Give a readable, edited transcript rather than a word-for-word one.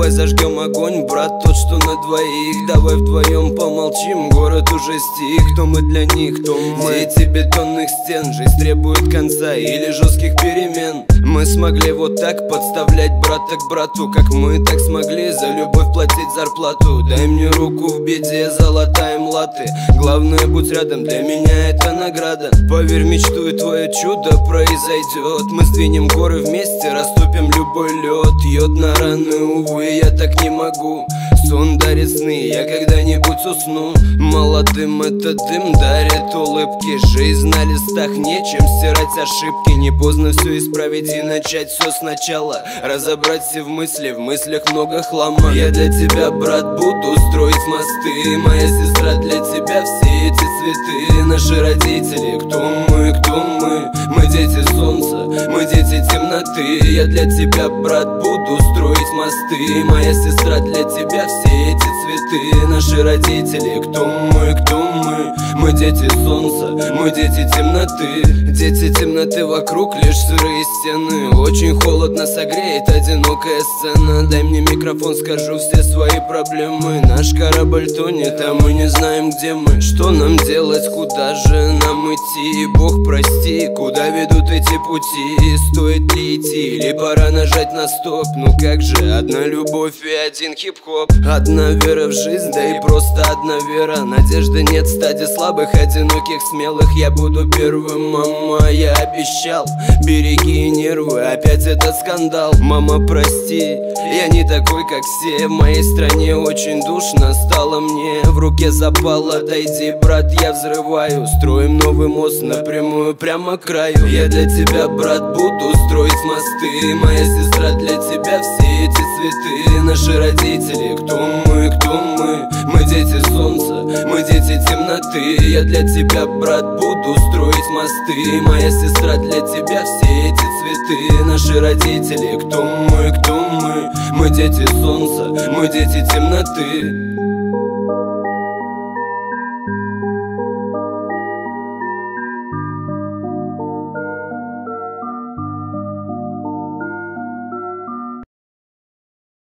Давай зажгем огонь, брат, тот, что на двоих. Давай вдвоем помолчим, город уже стих. Кто мы для них, кто мы? Дети бетонных стен, жизнь требует конца или жестких перемен. Мы смогли вот так подставлять брата к брату, как мы так смогли за любовь платить зарплату. Дай мне руку в беде, залатаем латы. Главное, будь рядом, для меня это награда. Поверь, мечту, и твое чудо произойдет. Мы сдвинем горы вместе, растопим любой лед. Йод на раны, увы, я так не могу. Сон дарит сны, я когда-нибудь усну. Молодым этот дым дарит улыбки. Жизнь на листах, нечем стирать ошибки. Не поздно все исправить и начать все сначала. Разобрать все в мыслях много хлама. Я для тебя, брат, буду строить мосты. Моя сестра, для тебя все эти цветы. Наши родители, кто мы, кто мы? Мы дети солнца, мы дети темноты. Я для тебя, брат, буду строить мосты. Моя сестра, для тебя все эти цветы. Наши родители, кто мы, кто мы? Мы дети солнца, мы дети темноты. Дети темноты, вокруг лишь сырые стены. Очень холодно, согреет одинокая сцена. Дай мне микрофон, скажу все свои проблемы. Наш корабль тонет, а мы не знаем, где мы. Что нам делать, куда же нам идти? Бог, прости, куда ведут эти пути? Стоит ли идти, или пора нажать на стоп? Ну как же, одна любовь и один хип-хоп. Одна вера в жизнь, да и просто одна вера. Надежды нет в стаде слабых, одиноких, смелых. Я буду первым, мама, я обещал. Береги нервы, опять этот скандал. Мама, прости, я не такой, как все. В моей стране очень душно стало мне. В руке запал, отойди, брат, я взрываю. Строим новый мост напрямую, прямо к краю. Я для тебя, брат, буду строить мосты. Моя сестра, для тебя все эти цветы. Наши родители, кто мы, кто мы? Мы дети солнца, мы дети темноты. Я для тебя, брат, буду строить мосты. Моя сестра, для тебя все эти цветы. Наши родители, кто мы, кто мы? Мы дети солнца, мы дети темноты.